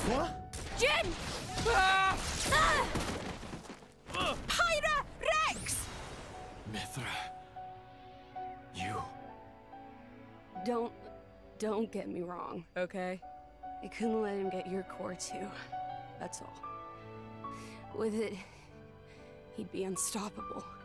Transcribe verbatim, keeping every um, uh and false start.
What? Jin! Ah! Ah! Pyra Rex! Mythra. You. Don't, don't get me wrong, okay? I couldn't let him get your core too. That's all. With it, he'd be unstoppable.